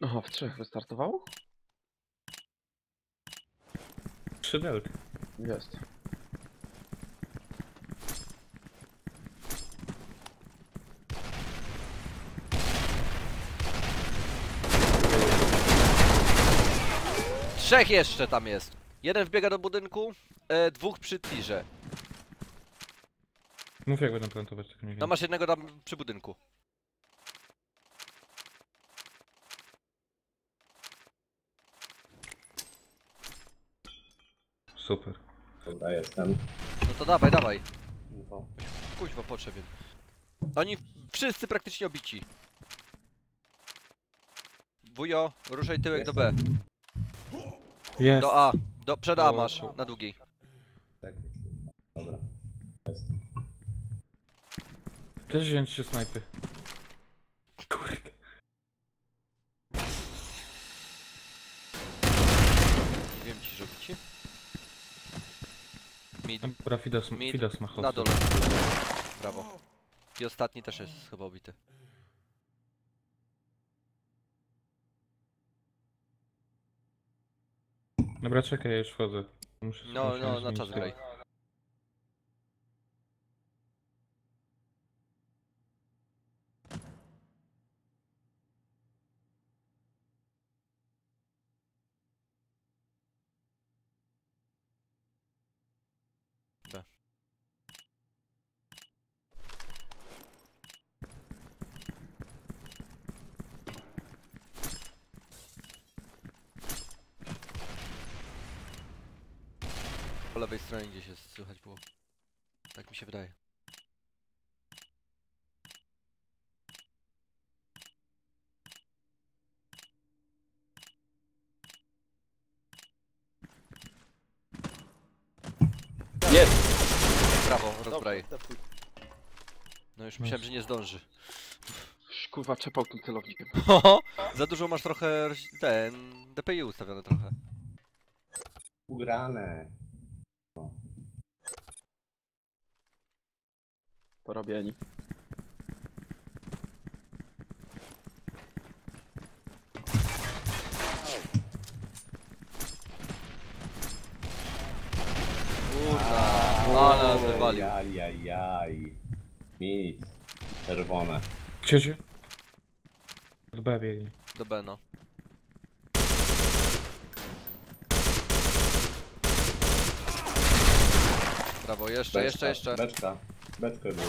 Aha, w 3 wystartowało? 3 delty. Jest. Trzech jeszcze tam jest. Jeden wbiega do budynku, dwóch przy tirze. Mów jak będą plantować, tak mniej No więcej. masz jednego tam przy budynku. Super. Dobra, jestem. No to dawaj, dawaj. No to Kuźwa potrzebien. Oni wszyscy praktycznie obici. Wujo, ruszaj tyłek do B. Jest. Do A. Przed A O, masz, o. na długiej. tak. Dobra. Jest. Też wziąć się snajpy. Kurde. Nie wiem ci, że obici. Mid. Dobra, Fidas ma Na host. dole. Brawo. I ostatni też jest chyba obity. Dobra, czekaj, ja już wchodzę. No, muszę na zmienić czas tego. graj. B. Po lewej stronie gdzieś jest, słychać było. Tak mi się wydaje. Jest! Brawo, rozbraj. No już myślałem, że nie zdąży. Kurwa, czepał tym celownikiem. Za dużo masz trochę ten DPI ustawione trochę. Ugrane. Porobieni. Kurna, ale nas wywalił. Ajajaj. Nic. Czerwone. Ciociu? Od B biegnie. Do B no. Brawo, jeszcze. Beczka. Beczka było.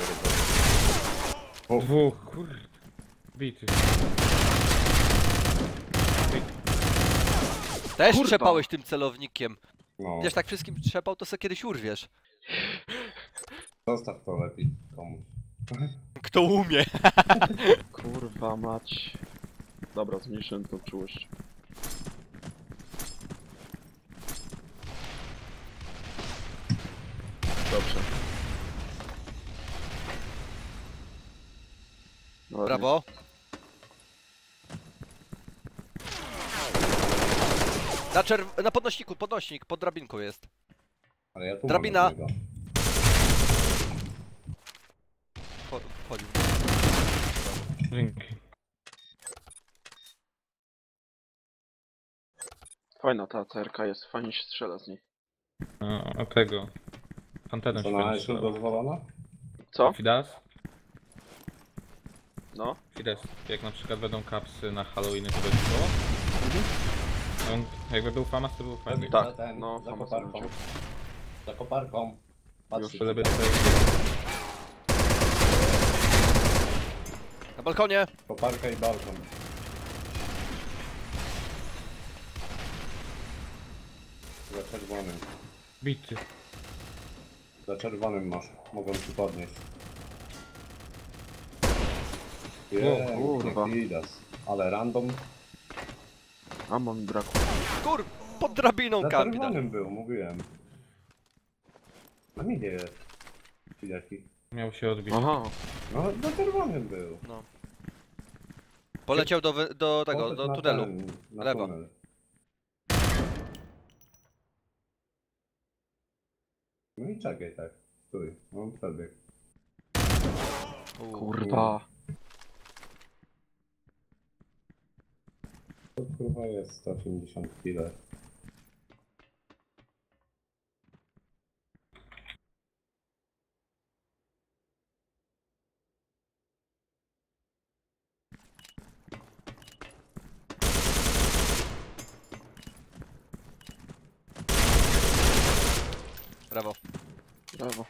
Dwóch, kurde. Bity. Też Kurwa. trzepałeś tym celownikiem. No. Wiesz, tak wszystkim trzepał, to sobie kiedyś urwiesz. Zostaw to lepiej komuś. Kto umie? Kurwa mać. Dobra, zmniejszyłem tą czułość. Dobrze. Ładnie. Brawo. Na podnośniku, podnośnik, pod drabinką jest. Ale ja tu Drabina. mam jednego. Wchodził. Dzięki. Fajna ta CRK jest, fajnie się strzela z niej. A tego. Anteną To się na będzie jeszcze strzelała. dozwolona? Co? Fidas? No? Fidas. Jak na przykład będą kapsy na Halloweeny, to będzie było? On, jakby był FAMAS, to był fajny. Tak, Za ten, no, za tam koparką. sobie Za koparką. Patrzcie, Byle by tutaj. tutaj... Na balkonie. Koparka i balkon. Za czerwonym. Bity. Za czerwonym masz. Mogą ci podnieść. O, kurwa. Fidas. Ale random. A mam braku. Kur... Pod drabiną Za kampi. czerwonym był, mówiłem. A mi nie jest. Fidaki. Miał się odbić. Aha. No, za czerwonym był. Poleciał do tego, Poszedł do na tunelu. ten, na Lewo. tunel. No i czekaj tak. Stój, mam przebieg. Kurwa. To kurwa jest 180 kg. Brawo. Brawo.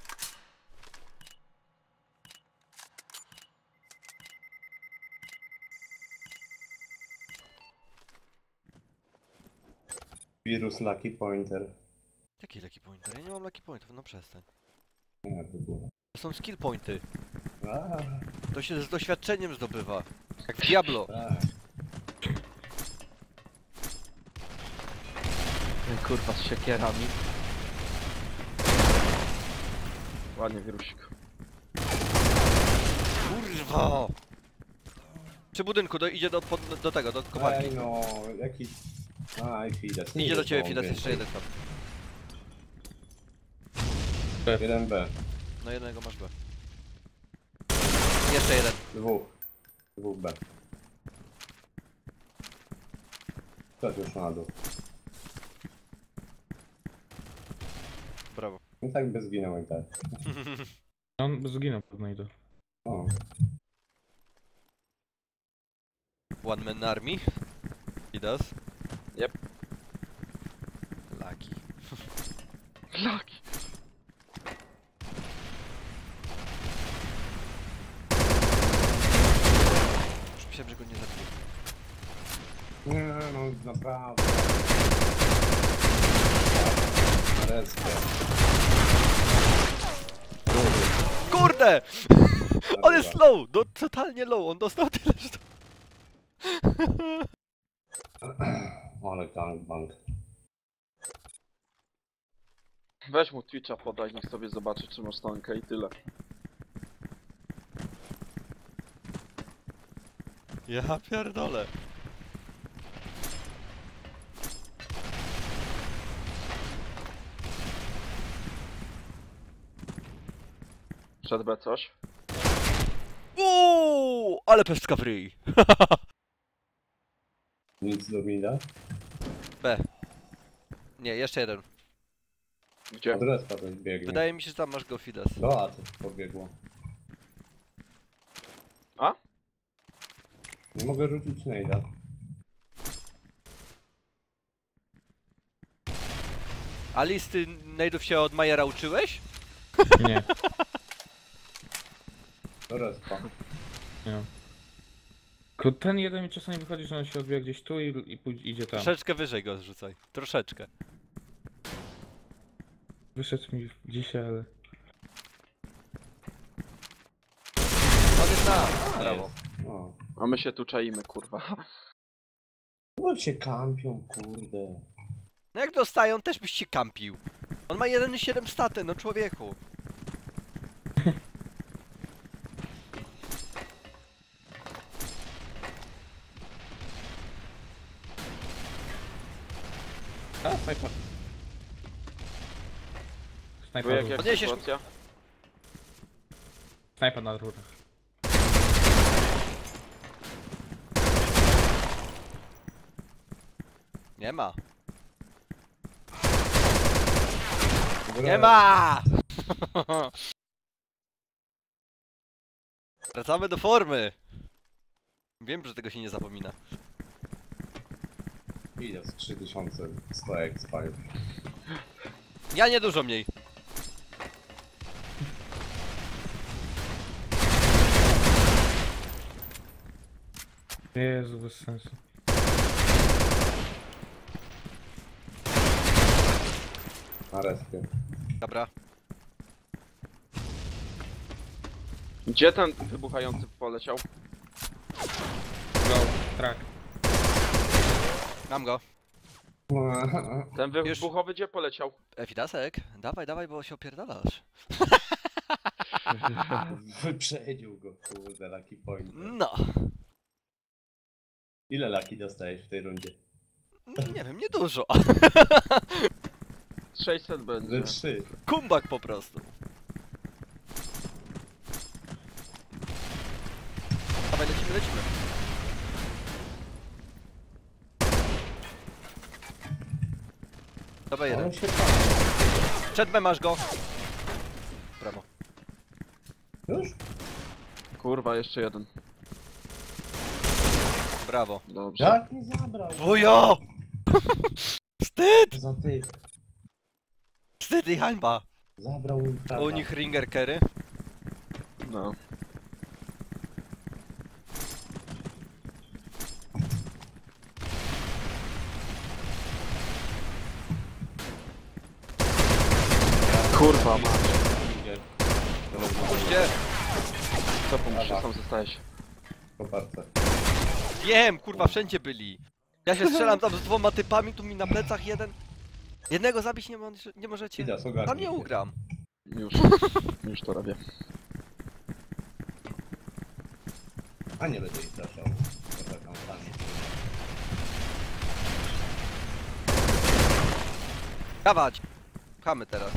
Wirus Lucky Pointer. Jaki lucky pointer? Ja nie mam lucky pointów, no przestań. Nie, w ogóle. To są skill pointy. A, To się z doświadczeniem zdobywa. Jak w Diablo. tak. Kurwa z siekierami. Ładnie wirusik. Kurwa! Przy budynku, idzie do tego, do komarki. Ej no, jaki... A, i Fides. Idzie do ciebie Fides, jeszcze jeden tam. 1B. No jednego masz B. Jeszcze jeden. Dwóch B. Wszedł już na dół. Brawo. I tak by zginął i tak. On zginął pewno i to. O, One man army. Fides. Yep. Lucky. Laki. Już myślałem, że go nie zabiję. nie no, naprawdę. Nareszcie. Kurde! On jest low! No totalnie low, on dostał tyle, że to... Ale gangbang. Weź mu Twitcha podaj, niech sobie zobaczy czy masz tankę i tyle. Ja pierdolę. Przed B coś? Uuu, ale pestka w ryj. Nic do mida? B. Nie, jeszcze jeden. Gdzie? Od respa coś biegnie. Wydaje mi się, że tam masz go Fides. Do A coś pobiegło. A? Nie mogę rzucić nejda. A listy najdów się od Majera uczyłeś? Nie, Do respa. nie. Tylko ten jeden mi czasami wychodzi, że on się odbija gdzieś tu i idzie tam. Troszeczkę wyżej go zrzucaj. Troszeczkę. Wyszedł mi dzisiaj, ale... On jest na. Brawo. O. A my się tu czaimy, kurwa. No się kampią, kurde. No jak dostają, też byś się kampił. On ma 1,7 staty, no człowieku. A, snajper. Wujek, Snajper, jak Podniesiesz- sytuacja? snajper na rurach. Nie ma. Nie ma! Wracamy do formy. Wiem, że tego się nie zapomina. Ile z 3100 expired. Ja nie dużo mniej. Jezu, bez sensu. Na respie. Dobra. Gdzie ten wybuchający poleciał? Go, track. Mam go. Ten Już. wybuchowy gdzie poleciał? Fidasek, dawaj, dawaj, bo się opierdalasz. Wyprzedził go, kurde, Lucky Point. No. Ile Lucky dostajesz w tej rundzie? Nie wiem, nie dużo. 600 będzie. Ze 3. Kumbak po prostu. Dawaj, lecimy, lecimy. Dobra, jeden. On się tam. Przed B masz go. Brawo. Już? Kurwa, jeszcze jeden. Brawo. Dobrze. Jak mi zabrał? Wujo! Wstyd! Za tych. Wstyd i hańba. Zabrał mi prawa. U nich ringer carry. No. Kurwa, ma. Puśćcie. Co pomóż, sam zostałeś. Koparce. Wiem, kurwa, wszędzie byli. Ja się strzelam tam z 2 typami, tu mi na plecach jeden. Jednego zabić nie możecie. Idę, ogarnij Tam nie się. ugram. Już to robię. A nie będę ich zaszał. Poczekam tam. Dawać. Pchamy teraz.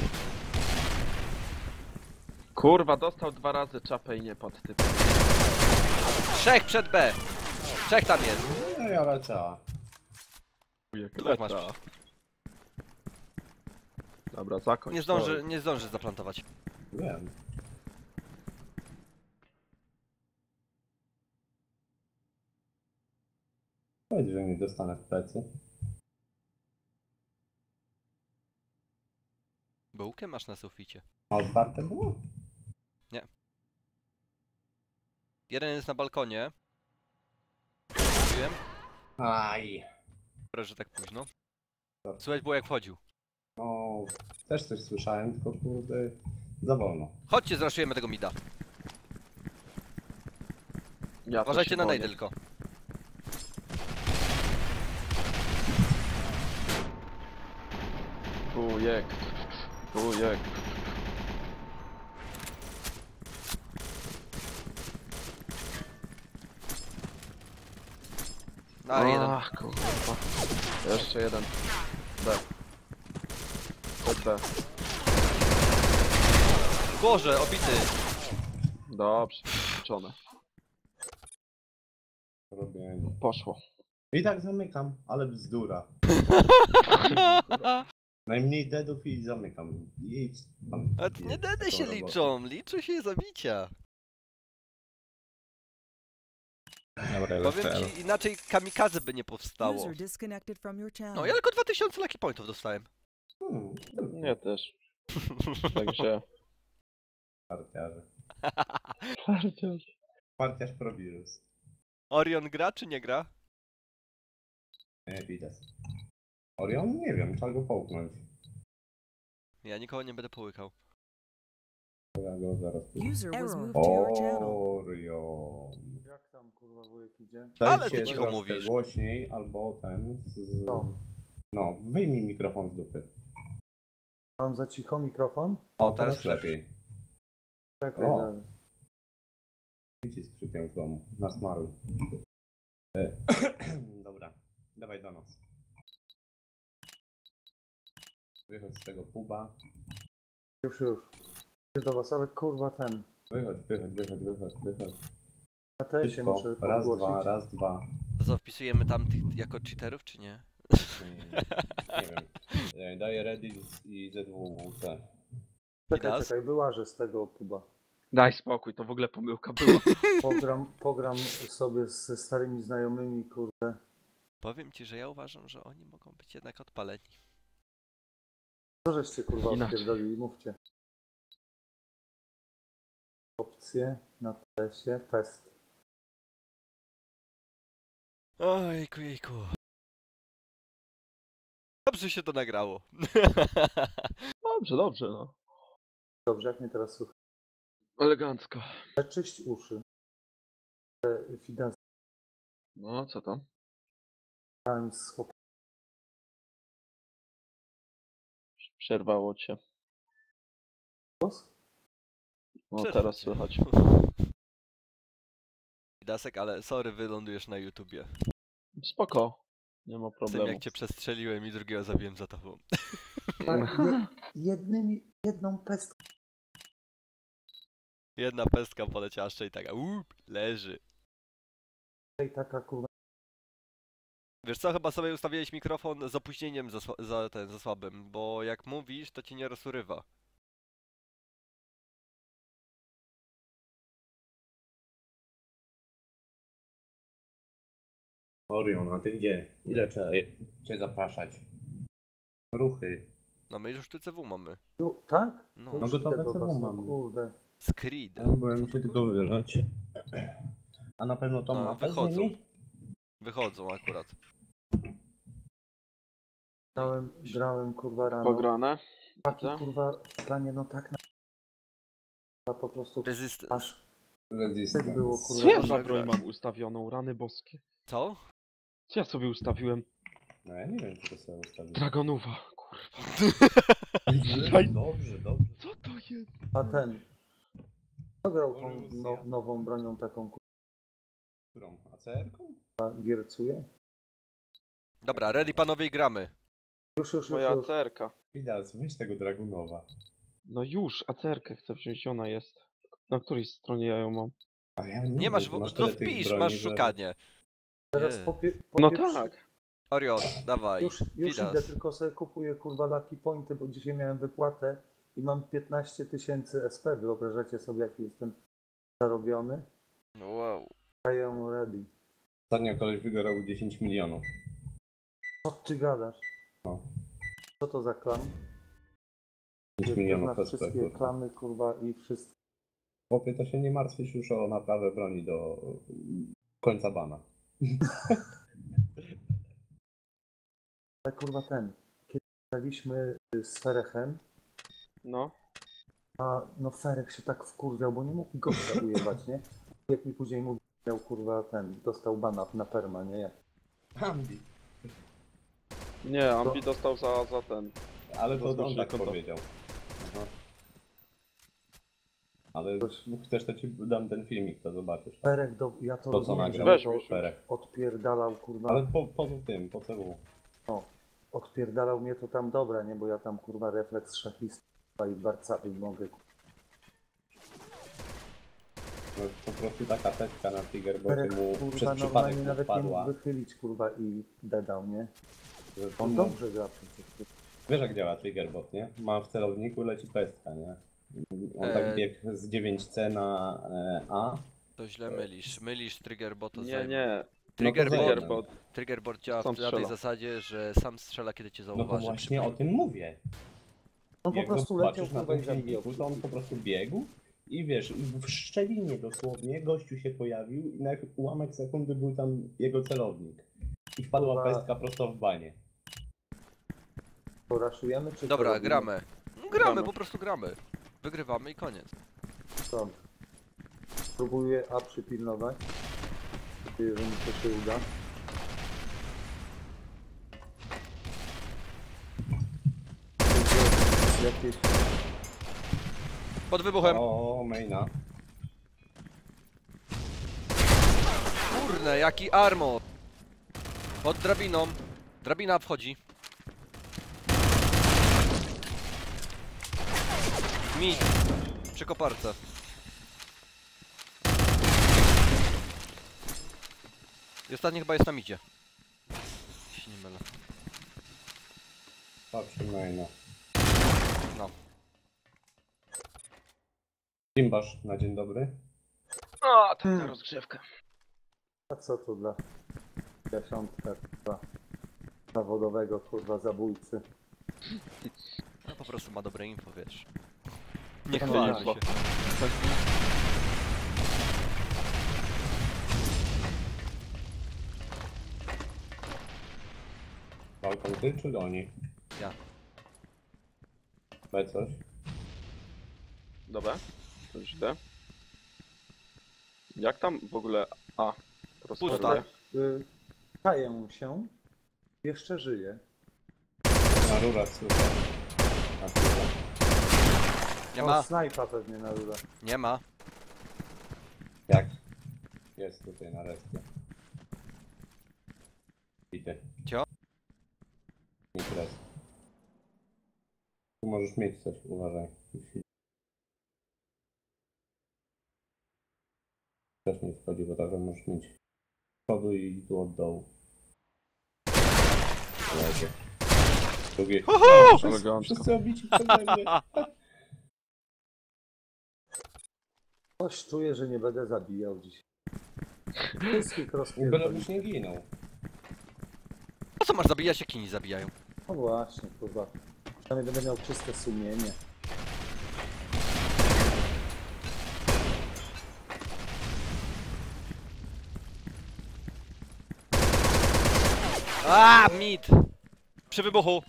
Kurwa, dostał 2 razy czapę i nie padł typ. 3 przed B. 3 tam jest. No ja lecę. Dwóch masz. Dobra, zakończ. Nie zdąży zaplantować. Wiem. Powiedz, że nie dostanę w plecy. Bułkę masz na suficie. A otwarte było? Jeden jest na balkonie. Wiem, Aj. że tak późno. Słuchaj, było jak wchodził. No, też coś słyszałem, tylko kurde, za wolno. Chodźcie, zraszujemy tego mida. Ja Uważajcie na najdę tylko. Bujek. Bujek. Na jeden. Ach, kurwa. Jeszcze jeden. B. Przed B. Boże, obity. Dobrze. Liczone. Robię. Poszło. I tak zamykam, ale bzdura. Najmniej deadów i zamykam. I tam. A to nie dedy się robotę. liczą, liczy się zabicia. Dobra, Powiem lecę. ci, inaczej kamikaze by nie powstało. User disconnected from your channel. No ja tylko 2000 lucky pointów dostałem. Nie też. Także... Partiarze. Parciarz. Partiarz probirus. Orion gra czy nie gra? Nie, widać. Orion? Nie wiem, trzeba go połknąć. Ja nikogo nie będę połykał. Ja go zaraz User was Error. moved to your channel. Orion. Jak tam kurwa wujek idzie? Ale Dajcie ty cicho troszkę mówisz. głośniej, albo ten z... Co? No, wyjmij mikrofon z dupy. Mam za cicho mikrofon? O, teraz teraz lepiej. Czekaj, O. dalej. Przycisk przypiął w domu. Nasmaruj. Dobra, dawaj do nas. Wychodź z tego puba. Już. Idę do was, ale kurwa ten. Wychodź. Na tesie Szybko. muszę Raz, podgłosić. raz, dwa. To co, wpisujemy tam tych jako cheaterów czy nie? Nie wiem. Daję Reddit i ZWWC. Midas? Czekaj, wyłażę z tego puba. Daj spokój, to w ogóle pomyłka była. Pogram sobie ze starymi znajomymi, kurde. Powiem ci, że ja uważam, że oni mogą być jednak odpaleni. Co żeście kurwa Inaczej. odpierdolili? Mówcie. Opcje na tesie, test. Ojku, jejku. Dobrze się to nagrało. Dobrze, no. Dobrze, jak mnie teraz słucha. Elegancko. Czyść uszy. Fidesz No, co tam? z chłopakiem. Przerwało cię. No, teraz słychać. Dasek, ale sorry, wylądujesz na YouTubie. Spoko. Nie ma Z tym problemu. jak cię przestrzeliłem i drugiego zabiłem za tobą. Tak, jedną pestką. Jedna pestka poleciała jeszcze i taka leży. I taka kurwa Wiesz co, chyba sobie ustawiłeś mikrofon z opóźnieniem za słabym, bo jak mówisz, to ci nie rozsurywa. Orion, a ty gdzie? Ile trzeba cię zapraszać? Ruchy. No my już tu CW mamy. No, tak? No. To No już gotowe idę do CW was, no mam. kurde. Screed. Ja byłem się tylko wylać. A na pewno tą A, mapę wychodzą. zmieni? Wychodzą akurat. Grałem kurwa rano. Pograne. Taki Widzę. kurwa stanie, no tak na po prostu Resist... aż Resistance. tak było Co kurwa. ja Można za broń grać. mam ustawioną? Rany boskie. Co? Co ja sobie ustawiłem? No ja nie wiem, czy to sobie ustawić. Dragonowa. Kurwa. Dobrze, dobrze. Co to jest? A ten. Kto grał tą nową bronią taką Którą? ACR-ką? kurwa giercuje? Dobra, ready panowie i gramy. Już. Moja acerka. Widać, weź tego Dragunowa. No już, acerkę chcę wziąć, ona jest. Na której stronie ja ją mam? A ja Nie masz, wiem, no tyle tych wpisz, broni, masz że- szukanie. Teraz Nie. No tak. Orion, dawaj. Już Widas. idę, tylko sobie kupuję kurwa lucky pointy, bo dzisiaj miałem wypłatę i mam 15 000 SP. Wyobrażacie sobie, jaki jestem zarobiony? No wow. I am ready. Ostatnio koleś wygrał 10 milionów. Co ty gadasz? No. Co to za klan? 10 milionów Na SP. wszystkie kurwa. klany kurwa i wszystkie. Chłopie, to się nie martwisz już o naprawę broni do końca bana. Ale kurwa ten. Kiedy graliśmy z Ferechem, No. a no Ferek się tak wkurwiał, bo nie mógł gościa ujebać, nie? Jak mi później mówił, miał kurwa ten, dostał bana na perma, nie? Hambi. Nie, Ambi dostał za ten. Ale to on Rozpocznie tak konto. powiedział. Aha. Ale Coś- chcesz, to ci dam ten filmik, to zobaczysz. Ferek, ja to To co rozumiem, nagrał. Weź, że weź. Ferek. odpierdalał kurwa. Ale po tym, po CW. Odpierdalał mnie to tam dobra, nie? Bo ja tam kurwa refleks szachista i barcały mogę. No, po prostu taka teczka na Trigger, bo Ferek mu przez kurwa przypadek normalnie nawet nie wpadła. mógł wychylić kurwa i dedał, nie? Że On tu- dobrze gra przecież. Wiesz jak działa Triggerbot, nie? Ma w celowniku, leci pestka, nie? On tak biegł z 9C na A. To źle mylisz. Mylisz triggerbot to Nie, nie. Triggerbot, No to Triggerbot. triggerbot działa Sam na tej strzela. zasadzie, że sam strzela kiedy cię No to zauważy. właśnie o tym mówię. On po Jak go prostu leciał patrzysz na kurwa i tym zabijał. filmiku, to on po prostu biegł i wiesz, i w szczelinie dosłownie gościu się pojawił i na ułamek sekundy był tam jego celownik. I wpadła Kurwa. pestka prosto w banie. Poraszujemy czy co Dobra, robimy? gramy. No, gramy, Gramy. po prostu gramy. Wygrywamy i koniec. Dobrze. Próbuję A przypilnować. Nadzieję, że mi to się uda. Jakieś Pod wybuchem. O, maina. Kurne, jaki armor. Pod drabiną. Drabina wchodzi. Mi. Przy koparce. I ostatni chyba jest na midzie. Jeśli się nie mylę. Patrzę maina. No. Timbasz na dzień dobry. A, taka rozgrzewka. A co to dla dziesiątka kurwa zawodowego kurwa zabójcy. No po prostu ma dobre info, wiesz. Nie No chwalimy tak. się. Balkon ty czy oni? Ja. B coś? Dobra. To już idę. Jak tam w ogóle A prosperuje? Pusta. Kaję się. Jeszcze żyje. Na rurach super. Na super. Nie O, ma. snajpa pewnie na rurę. Nie ma. Jak? Jest tutaj na resztę. Idę. Cio? Imprez. Tu możesz mieć coś, uważaj. Też nie wchodzi, bo tak możesz mieć z przodu i tu od dołu. Leży. Drugi. Elegancko. Wszyscy obici przede mnie. Coś czuję, że nie będę zabijał dzisiaj. Wszystkich Byle rozpierdolił. już nie ginął. Po co masz zabijać, jak inni zabijają? No właśnie, kurwa. Przynajmniej będę miał czyste sumienie. A, mid! Przy wybuchu.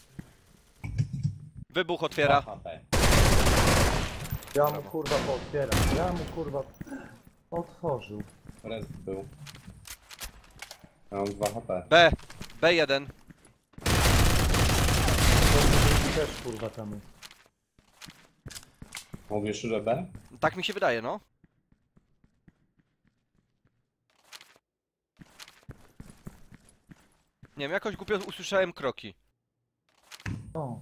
Wybuch otwiera. 2 HP. Ja mu kurwa pootwieram. Ja mu kurwa otworzył. Rest był. Ja mam 2 HP. B. B1. To też kurwa tam jest. Mówisz, że B? Tak mi się wydaje, no. Nie wiem, jakoś głupio usłyszałem kroki. O,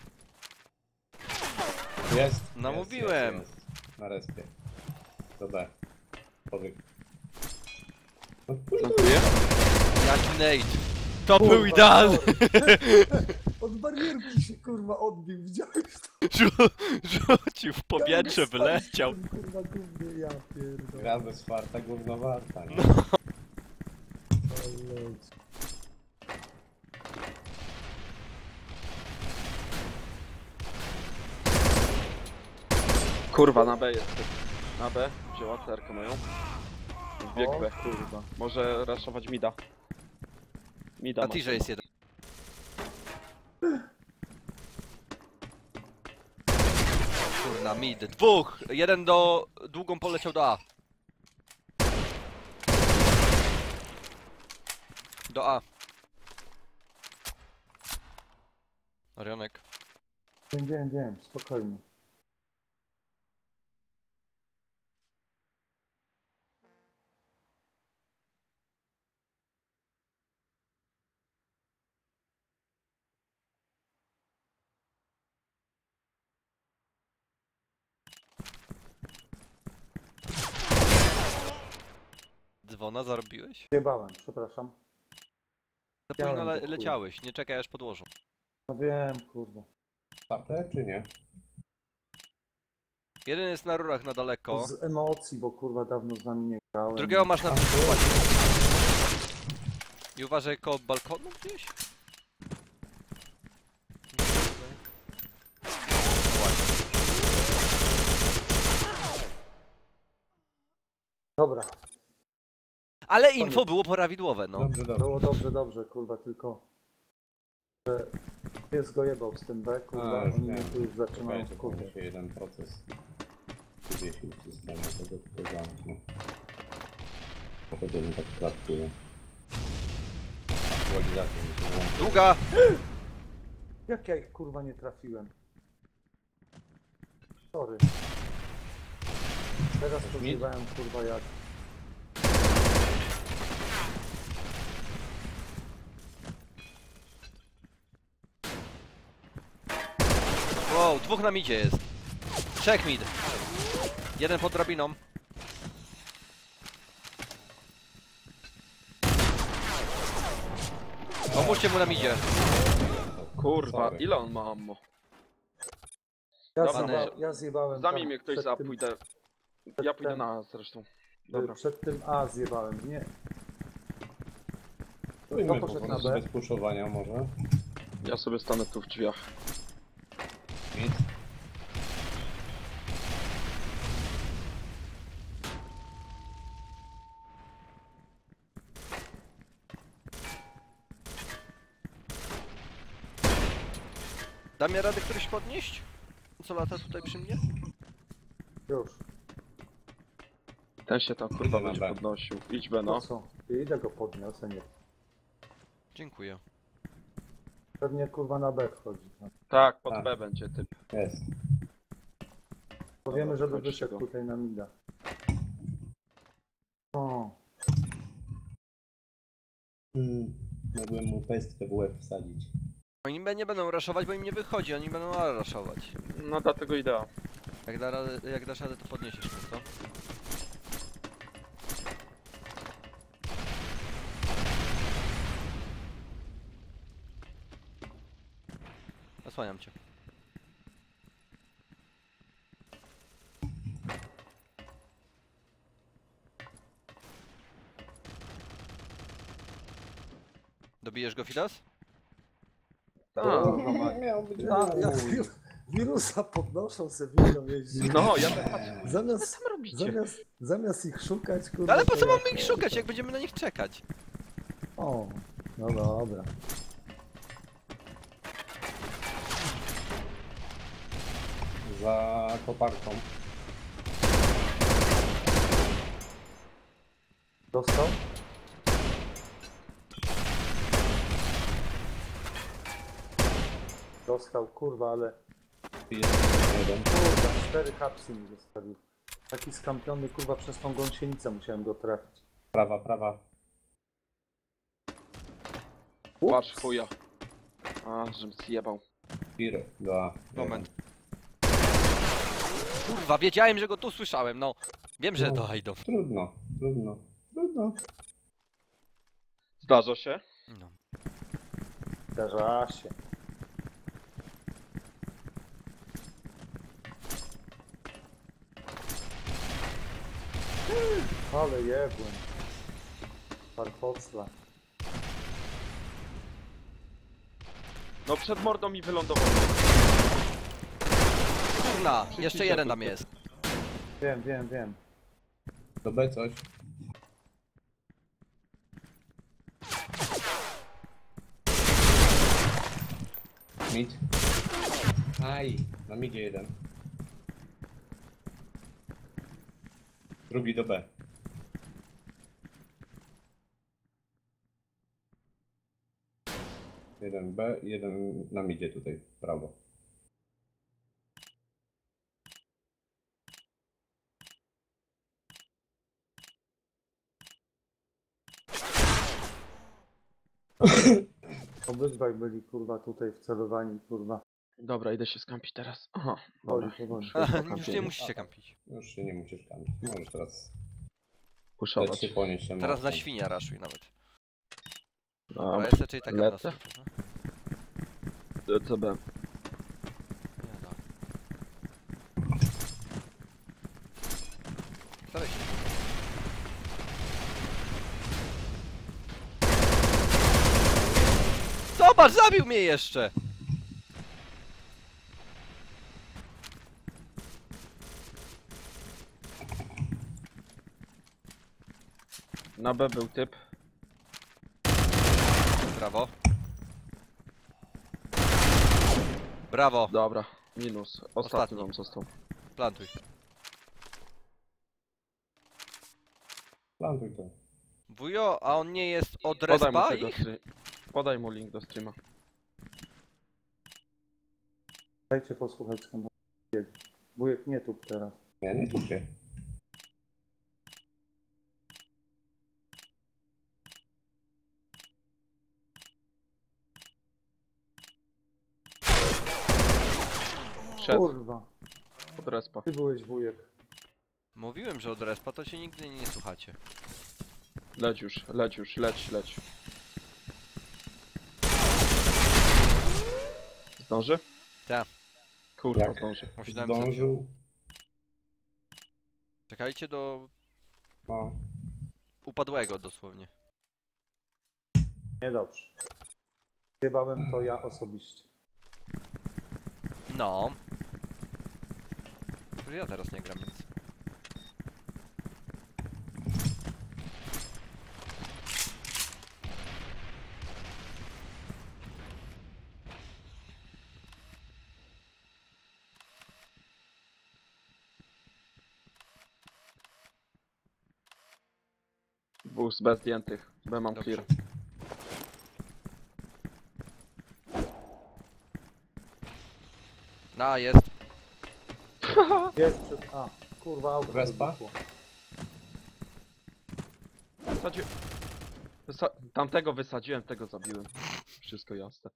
Jest. No jest, mówiłem. Jest. Na respie. To B. Powiedz. No, Dziękuję. Jaki nade. To kurwa, był idealny. sorry. Od barierki się kurwa odbił, widziałeś to? Rzucił w powietrze, wyleciał. Kurwa gównie, ja pierdolę. gra bez farta, gówno warta. Nie? O, leć. Kurwa, na B jest. Na B. Wzięła cerkę moją. Wbieg O, B, kurwa. Może raszować mida. Mida Na ma. tirze jest jeden. Kurna, mid. Dwóch! Jeden do... długą poleciał do A. Do A. Orionek. Wiem, spokojnie. Dzwona zarobiłeś? Zjebałem, przepraszam. Za późno Chciałem, chuj. leciałeś, nie czekaj aż podłożą. No wiem, kurwa. Fartę czy nie? Jeden jest na rurach na daleko. Z emocji, bo kurwa dawno z nami nie grałem. Drugiego masz na i uważaj koło balkonu gdzieś? Dobra, Ale info było prawidłowe, no. Dobrze, dobrze. było dobrze, kurwa, tylko... Że pies go jebał z tym B, kurwa, A, już oni wiem. mnie tu już zaczynają Czekajcie, to kupić. się jeden proces wywiesił w systemie, tego tylko zamknę. Potem tak traktuje. Aktualizacja mi się włączy. Długa! Jak ja ich kurwa nie trafiłem? Sorry. Teraz to Mid? zjebałem kurwa jak... Wow, dwóch na midzie jest. Trzech mid. Jeden pod drabiną. Pomóżcie mu na midzie. Kurwa, Sorry. ile on ma ammo? Dobra, Ja zjebałem Zamień tam mnie ktoś przed za, tym- pójdę. Ja pójdę na A zresztą. Dobra. Przed tym A zjebałem, nie? Spróbujmy No, po poszedł prostu na B. bez puszowania może. Ja sobie stanę tu w drzwiach. Nic. Da mnie radę któryś podnieść? Co lata tutaj przy mnie? Już. Ten się tam kurwa Idę na będzie B. podnosił. Idź B, No no. co? Idę go podniosę, nie. Dziękuję. Pewnie kurwa na B wchodzi. No. Tak, pod Tak. B będzie typ. Jest. Powiemy, żeby chodźcie wyszedł go. tutaj na mida. O, Mogłem mu pestkę w łeb wsadzić. Oni nie będą raszować, bo im nie wychodzi, oni będą raszować. No dlatego idea. Jak dasz radę, to podniesiesz mnie, co? Zasłaniam cię. Dobijesz go, Fidas? Tak. Miał być A, ja mój. wirusa podnoszą se windą jeździ. No, ja tak patrzę. Zamiast, Co robicie? zamiast ich szukać, No kurde... ale po to co ja- mamy ich szukać, jak będziemy na nich czekać? O, no dobra. Za koparką. Dostał? Dostał, kurwa, ale... Jest jeden. Kurwa, 4 hapsy mi zostawił. Taki skampiony, kurwa, przez tą gąsienicę musiałem go trafić. Prawa, prawa. Patrz, chuja. A, żebym zjebał. Fir, dwa. Moment. Kurwa, wiedziałem, że go tu słyszałem, no. Wiem, że to idą. Trudno, trudno, trudno. Zdarza się. No. Zdarza się. Ale jebłem. Farfocla. No przed mordą mi wylądował. Kurna, jeszcze jeden tam jest. Wiem, wiem, wiem. Do B coś. Mid. Aj, na midzie jeden. Drugi do B. Jeden B, jeden na midzie tutaj, w prawo. Obydwaj byli, kurwa, tutaj wcelowani, kurwa. Dobra, idę się skampić teraz. Aha, Boli, dobra. powoli. Już nie musicie kampić. Już się nie musisz kampić. Możesz teraz dać Puszować. się ponieść. Teraz na świnia raszuj nawet. A, A jest raczej taka lecę? następna. DCB. Nie no. Staraj się. Zobacz, zabił mnie jeszcze! Na B był typ. Brawo. Brawo, Dobra, minus. Ostatni. Ostatni wam został. plantuj. Plantuj to. Wujo, a on nie jest od Podaj mu, respa tego ich? Podaj mu link do streama. Dajcie posłuchać skąd wujek nie tup teraz. Nie, nie tupię. Szedł Kurwa, od respa. ty byłeś wujek. Mówiłem, że od respa to się nigdy nie słuchacie. Leć już, leć już, leć. Zdąży? Tak. Kurwa, Jak? zdąży. Myślałem, Zdążył. Czekajcie do No. upadłego dosłownie. Niedobrze. Zjebałem to ja osobiście. No. Że ja teraz nie gram nic. Dwóch z B zdjętych. B mam Dobrze. clear. No, jest. Jest przed... A, kurwa, auto Respa? wybuchło. Tamtego wysadziłem, tego zabiłem. Wszystko jasne.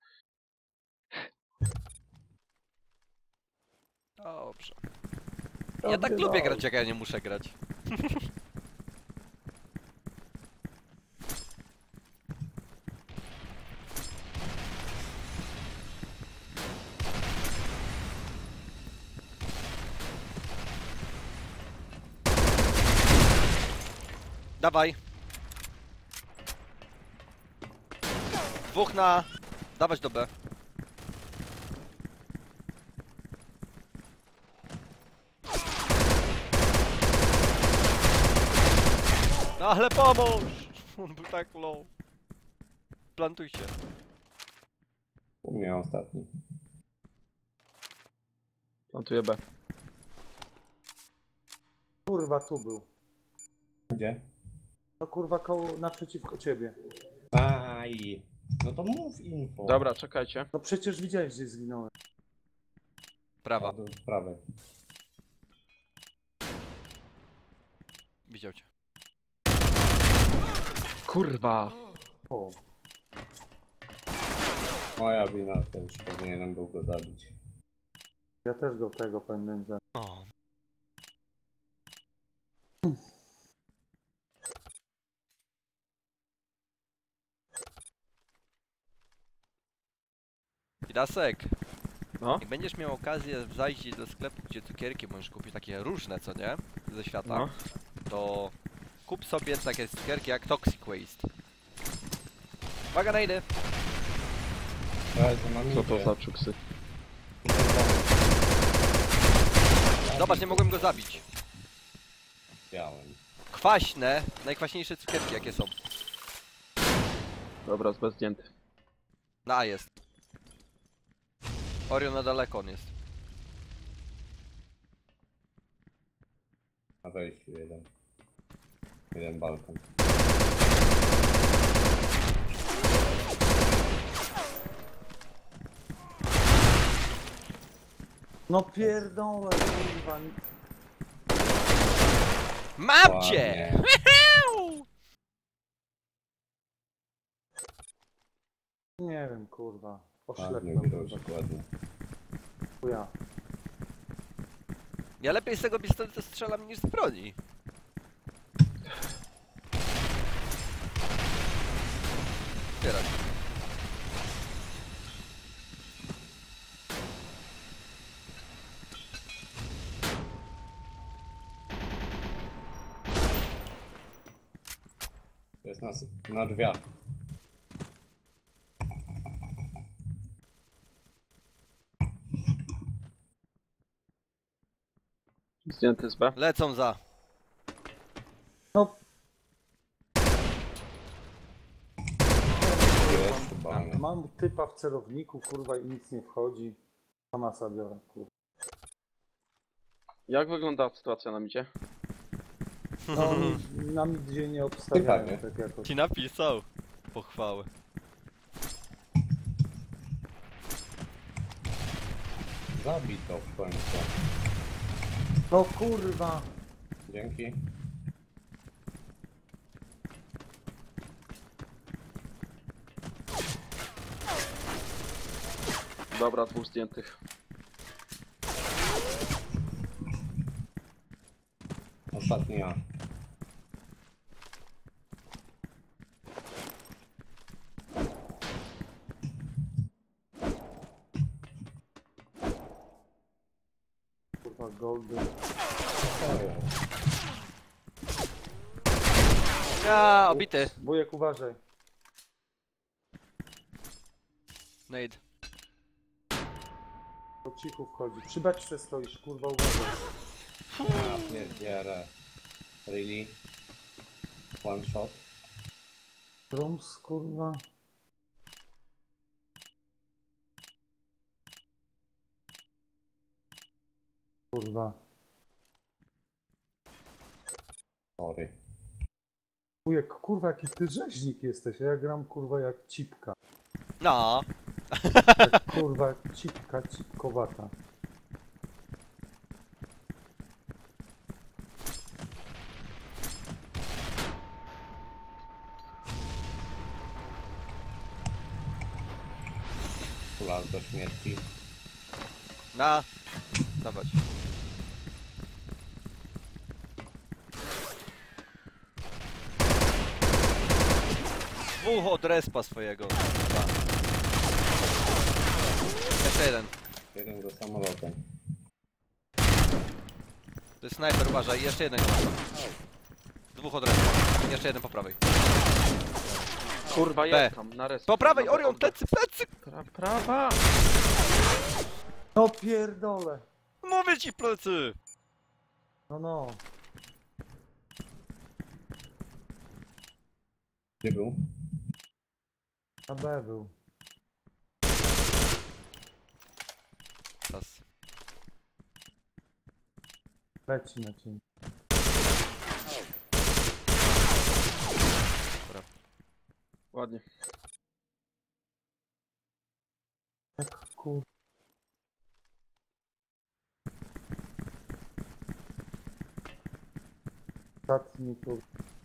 Dobrze. Ja tak lubię grać, jak ja nie muszę grać. Dawaj. Dwóch na... Dawać do B. No ale pomóż! On był tak low. Plantujcie. U mnie ostatni. Plantuję B. Kurwa, tu był. Gdzie? No kurwa, koło naprzeciwko ciebie. Aj! No to mów info. Dobra, czekajcie. No przecież widziałeś, gdzie zginąłem. Prawa. Z prawej. Widział cię. Kurwa! O, Moja wina też, powinienem był go zabić. ja też go tego pamiętam. O. Idasek, No? jak będziesz miał okazję zajść do sklepu, gdzie cukierki możesz kupić takie różne, co nie? Ze świata, No. to kup sobie takie cukierki jak Toxic Waste. Uwaga, najdę! Ale to mam Co to za czuksy? Zobacz, nie mogłem go zabić. Chciałem. Kwaśne, najkwaśniejsze cukierki jakie są. Dobra, z B zdjęty. Na A jest. Orion na daleko on jest. Na wejściu jeden. Jeden balkon. No pierdolę, kurwa. Mam cię! Ładnie. Nie wiem, kurwa. Ładnie, Oślepłem, Wiroczek, kurwa. ładnie. Chuja. Ja lepiej z tego pistoletu strzelam niż z broni. Zbierać. To jest na drzwiach. Zdjęty z B. Lecą za. No, Jest chyba. nie? mam typa w celowniku, kurwa, i nic nie wchodzi. Hamasa biorę, kurwa. Jak wygląda sytuacja na micie? No, na nigdzie nie obstawiałem, Typa, tak jakoś. Ci napisał. Pochwały. Zabij to w końcu. No kurwa. Dzięki. Dobra, dwóch zdjętych. Ostatni ja. Kurwa, goldy. Ja, obity. Wujek, uważaj. Nade. Po cichu wchodzi. Przy beczce stoisz, kurwa, uważaj. Ja pierdzielę. Really? One shot? Drums, kurwa. Kurwa. Sorry. Wujek, kurwa, jaki ty rzeźnik jesteś, a ja gram, kurwa, jak cipka. No. Jak, kurwa, cipka, cipkowata. Kular do śmierci. Na. Dawać. Dwóch od respa swojego. Dwa. Jeszcze jeden. Jeden do samolotem. To jest snajper, uważaj. Jeszcze jednego ma. dwóch od razu. Jeszcze jeden po prawej. Kurwa, B. jest tam, na respie. Po prawej, Dobra, Orion, dobra. plecy! Prawa! No pierdolę. Mówię ci plecy! No. Gdzie był? Na B był. Czas. Leci na cień. Ładnie. Kur... Ostatni kur...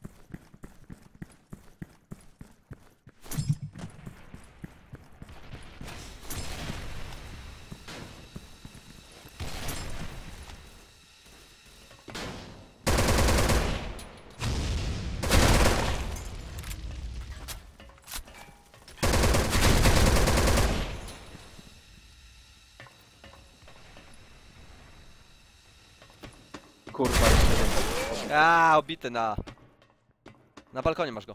Kurwa, jeszcze jeden. Obity na... Na balkonie masz go.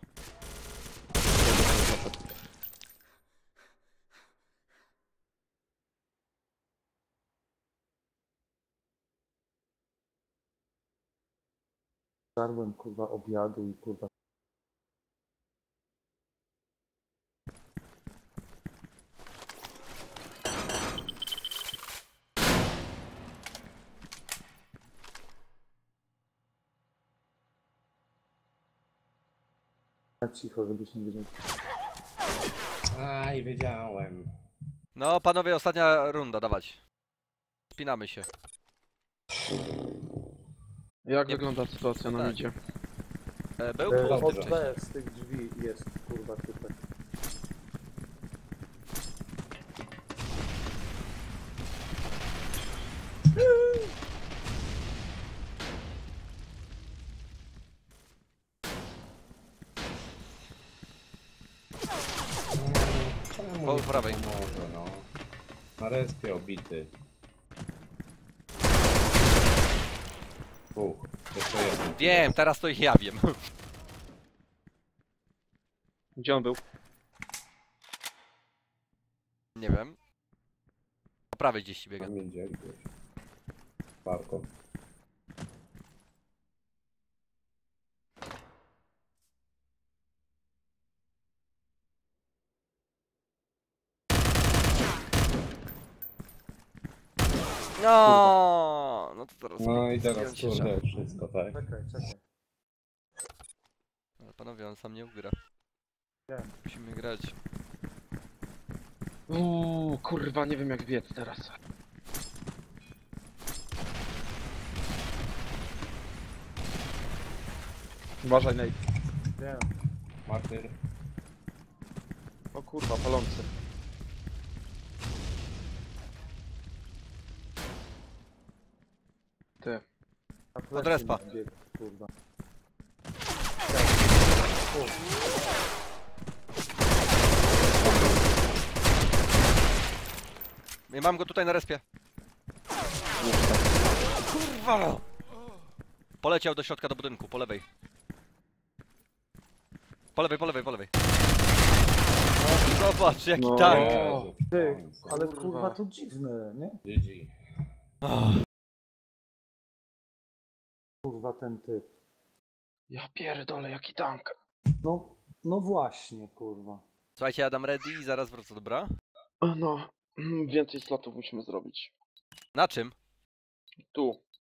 Żarłem kurwa obiadu i kurwa... Cicho, żebyś nie wiedział. Aj, wiedziałem. No panowie, ostatnia runda, dawać. Spinamy się. Jak Nie- wygląda sytuacja na tak. midzie? Był dobrze. pół Od wcześniej. B z tych drzwi jest kurwa tutaj. Czemu Po nie prawej. pomoże, no? Na respie obity. Jeszcze jeden. Wiem, teraz to ja wiem. Gdzie on był? Nie wiem. Po prawej gdzieś ci biega. Tam idzie gdzieś. Barko. No to teraz. No i teraz zdjąć się trzeba. kurde wszystko, tak? Czekaj. Ale panowie, on sam nie ugra. Wiem. Musimy grać. Kurwa, nie wiem jak biec teraz. Uważaj, Nate. Wiem. Martyr. O kurwa, palący. Ty. Na Od plecy respa. mi biegł, kurwa. Mam go tutaj na respie. Kurwa! Poleciał do środka do budynku, po lewej. Po lewej. No, zobacz, jaki No. tank. Jezu, Ty, końcu. ale Kurwa. kurwa to dziwne, nie? GG. Kurwa ten typ. Ja pierdolę, jaki tank. No właśnie, kurwa. Słuchajcie, ja dam ready i zaraz wrócę, dobra? No, więcej slotów musimy zrobić. Na czym? Tu.